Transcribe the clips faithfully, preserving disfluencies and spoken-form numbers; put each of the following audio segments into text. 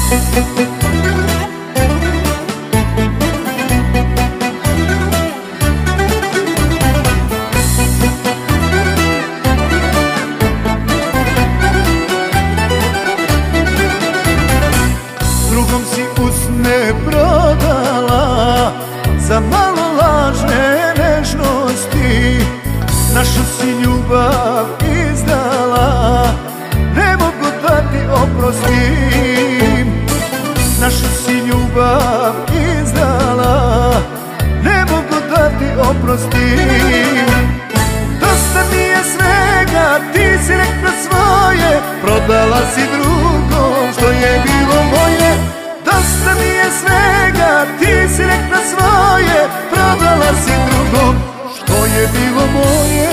Drugom si usne prodala za malo lažne nežnosti. Našu si ljubav izdala, ne mogu da ti oprostim. Našu si ljubav izdala, ne mogu da ti oprostim. Dosta mi je svega, ti si rekla svoje, prodala si drugom što je bilo moje. Dosta mi je svega, ti si rekla svoje, prodala si drugom što je bilo moje.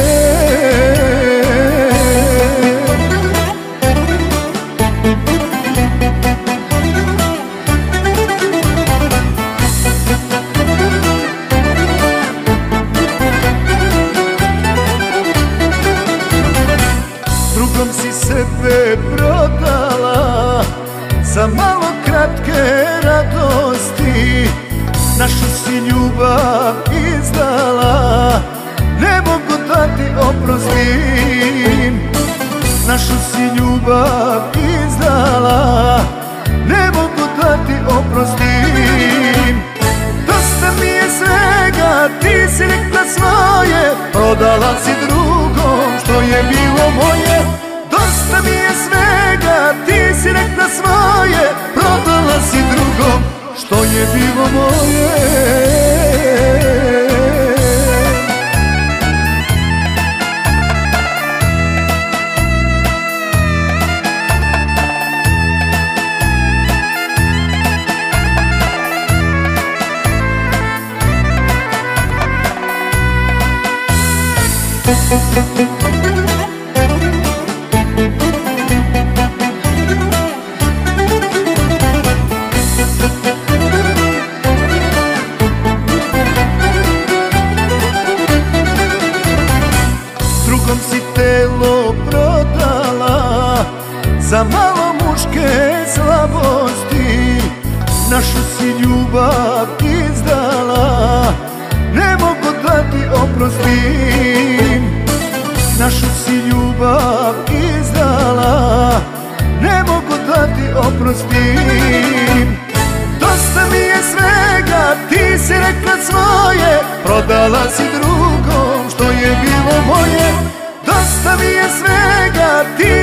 Drugom si sebe prodala za malo kratke radosti. Našu si ljubav izdala, ne mogu da ti oprostim. Našu si ljubav izdala, ne mogu da ti oprostim. Dosta mi je svega, ti si rekla svoje, prodala si drugom što je bilo moje. Dosta mi je svega, ti si rekla svoje, prodala si drugom što je bilo moje. Drugom si telo prodala za malo muške slabosti. Našu si ljubav izdala, ne mogu da ti oprostim. Našu si ljubav izdala, ne mogu da ti oprostim. Dosta mi je svega, ti si rekla svoje, prodala si drugom što je bilo moje. Dosta mi je svega, ti